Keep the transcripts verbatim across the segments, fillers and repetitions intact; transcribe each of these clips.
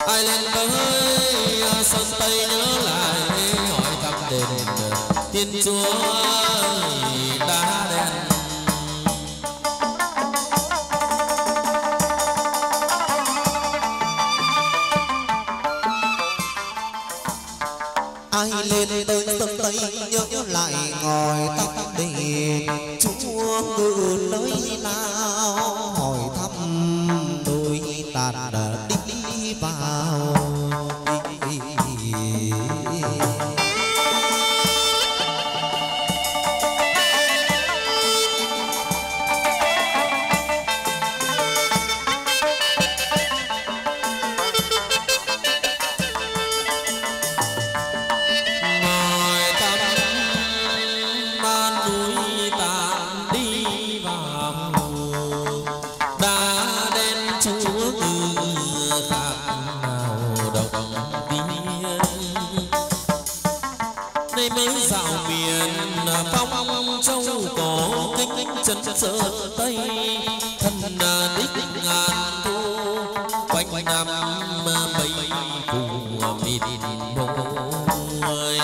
ai lên tới sơn tây nhớ lại hỏi thăm đền tiên chúa đá đen. ai lên tới sơn tây nhớ lại ngồi tóc đền chúa ngự nơi nào hỏi thăm đôi tàn đi vào. Chân sơn tây thân đích ngàn thu quanh năm mây phủ mịt môi.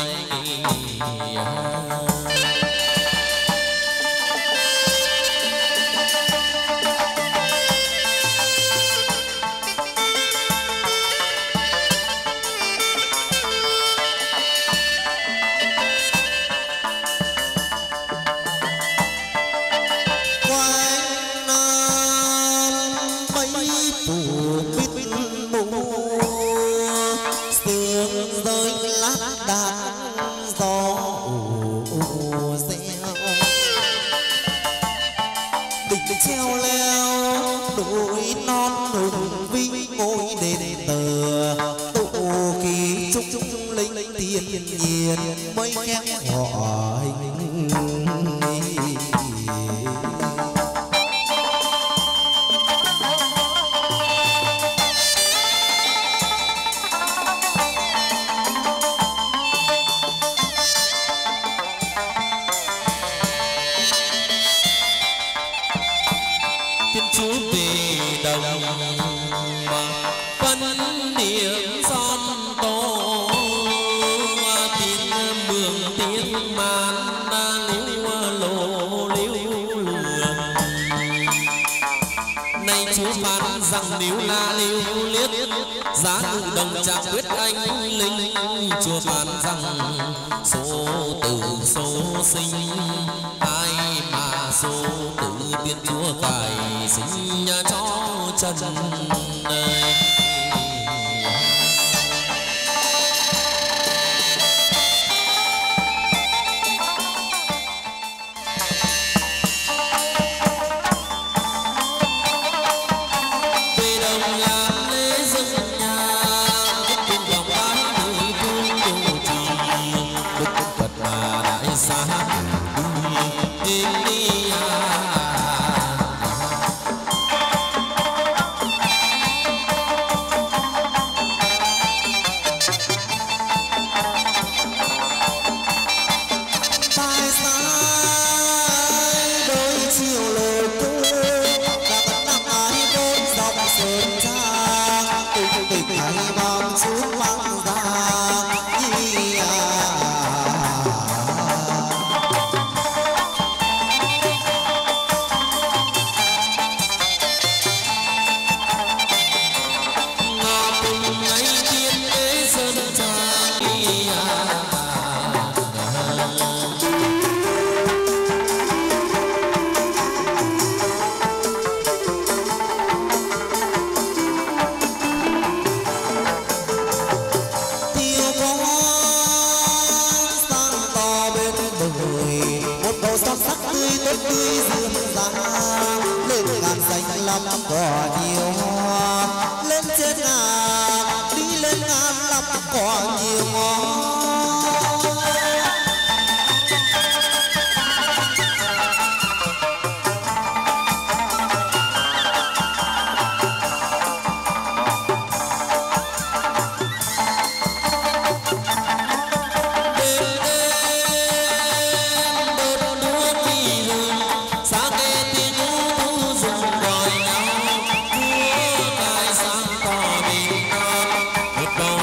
Giá ngự đồng chạm quyết anh linh chùa phán rằng số tử số sinh ai mà số tử tiên chúa cải sinh cho chân này.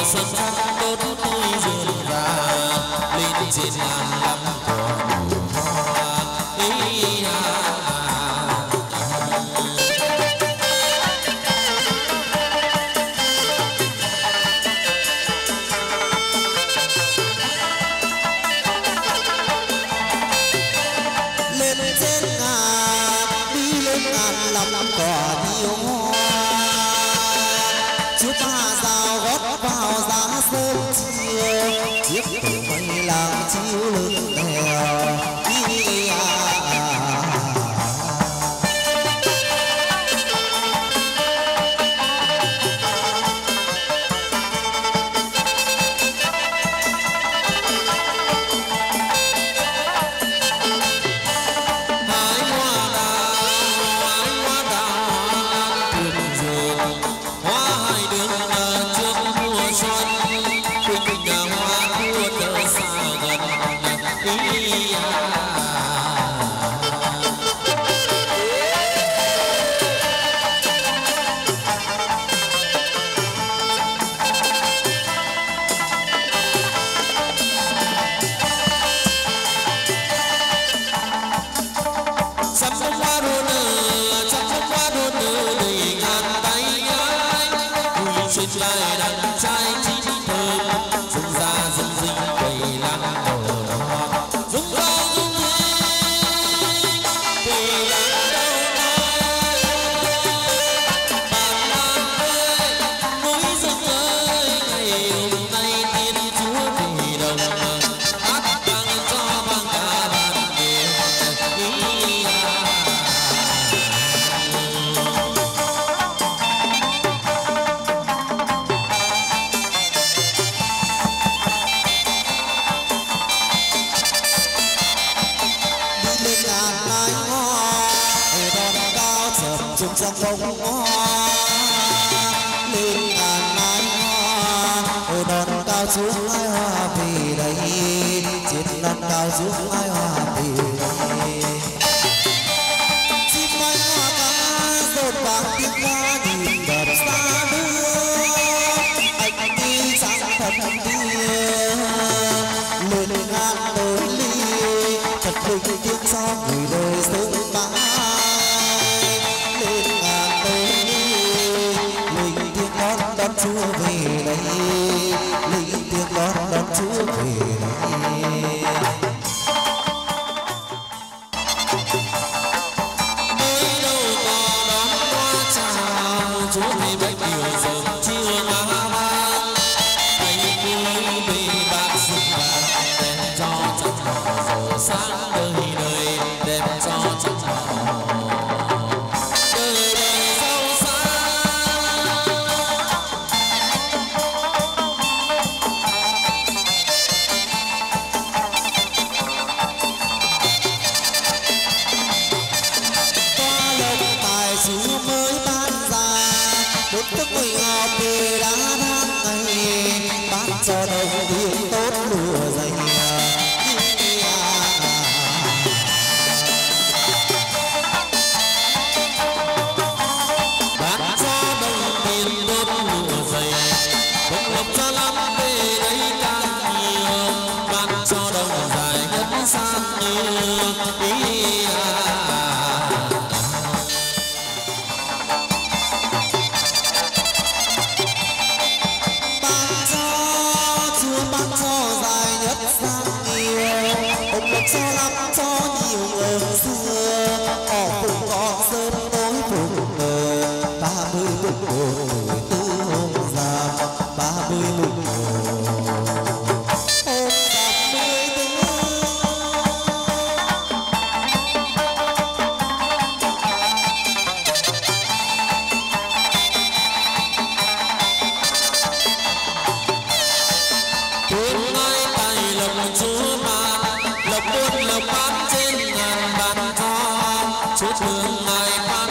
xuân trăng đốt tôi dường ra lên trên ngàn năm cỏ đủ hoa ý à.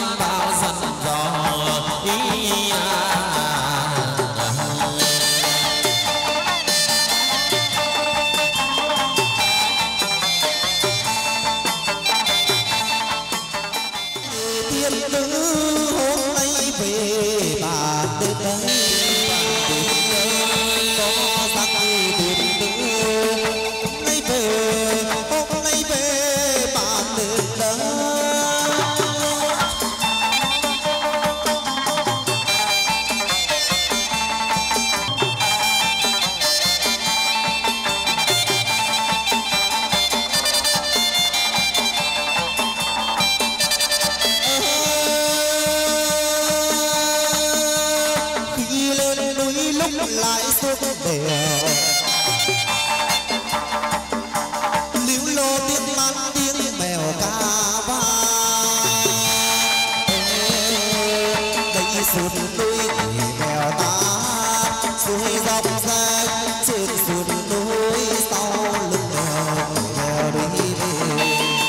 Hãy subscribe lúc lại xuống đèo líu lô tiếng mắn tiếng mèo ca vang đây sườn núi người mèo ta suối dọc xanh trên sườn núi sau lưng mèo mèo đi về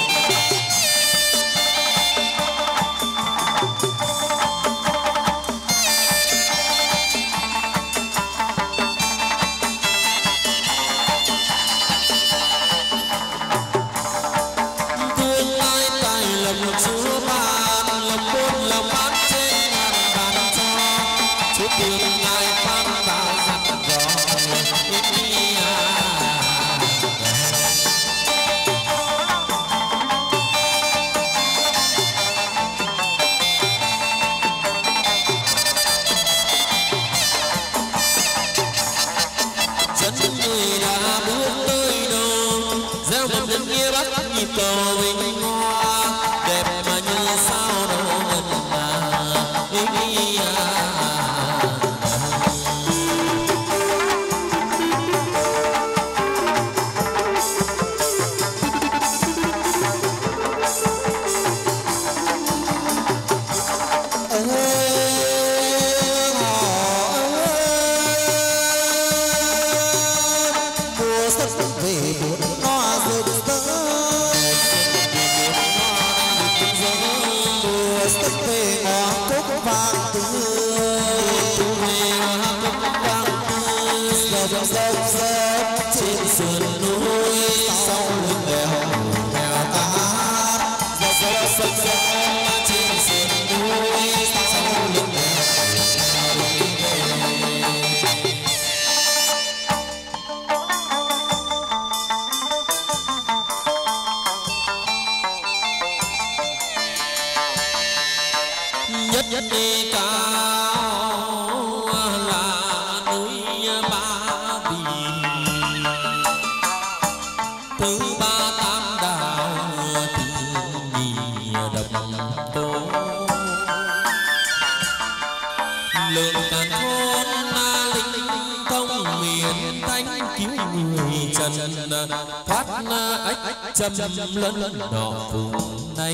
châm lân đỏ vùng này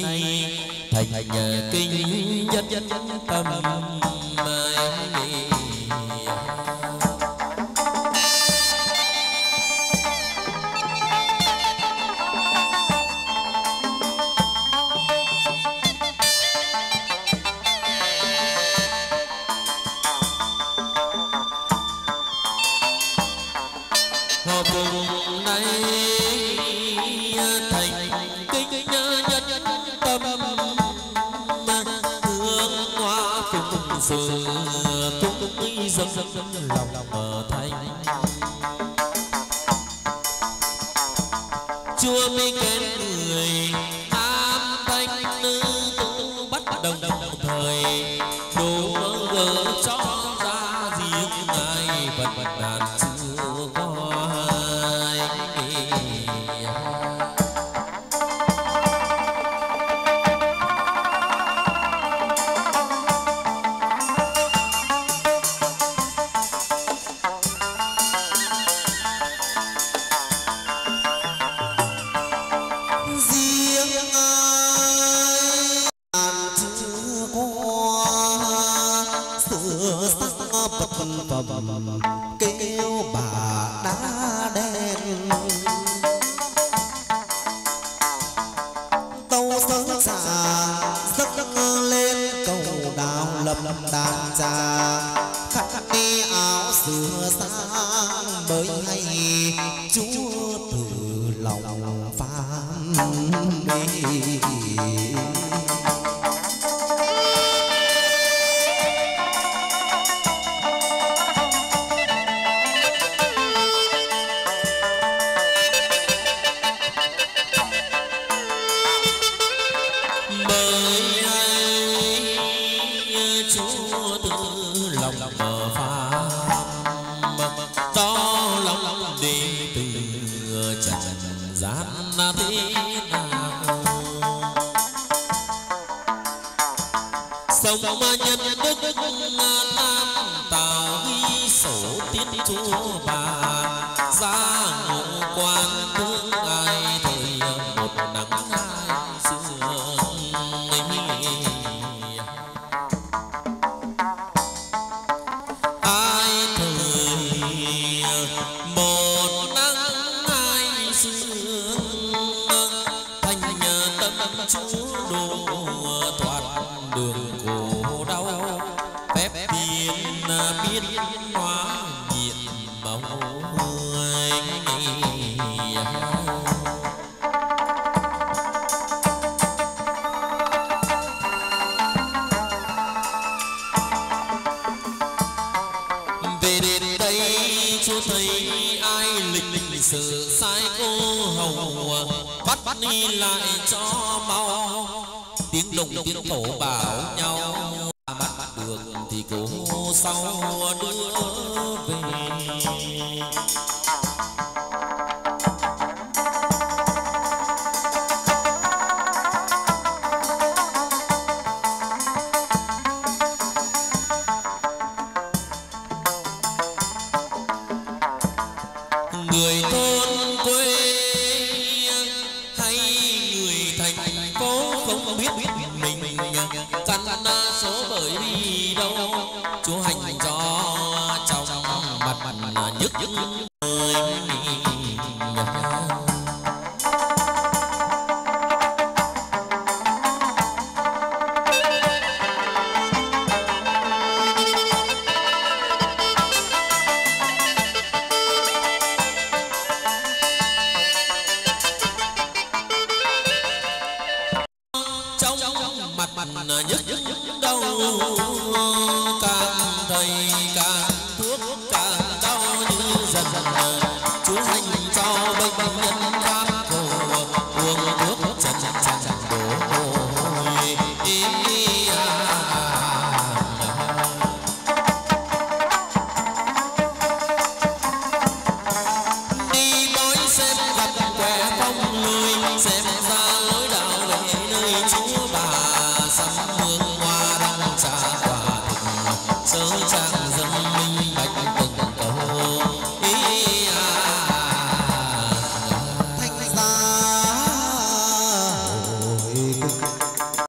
thành nhà kinh nhất tâm kêu bà đá đen tâu sớm xà giấc lên cầu đào lập đàn trà khăn đi áo sửa sang mới hay chúa từ lòng phán đi. tiết chúa bà ra ngộ quan thương ai thời một nắng hai xưa ai thời một nắng hai xưa thành tâm chúa đồ thoát đường khổ đau phép biến biến hóa diện màu về đến đây chúa thấy ai lịch sự sai cô hầu bắt bắt đi lại cho mau tiếng đồng tiếng thổ bảo nhau bắt bắt được thì cô sau đưa về người thôn quê hay người thành phố không biết mình căn số bởi vì đâu chúa hành cho trong mặt nhức nhức người mặt mặt nhức nhức đau càng thầy càng thuốc càng đau như dần dần chúa hành cho bệnh nhân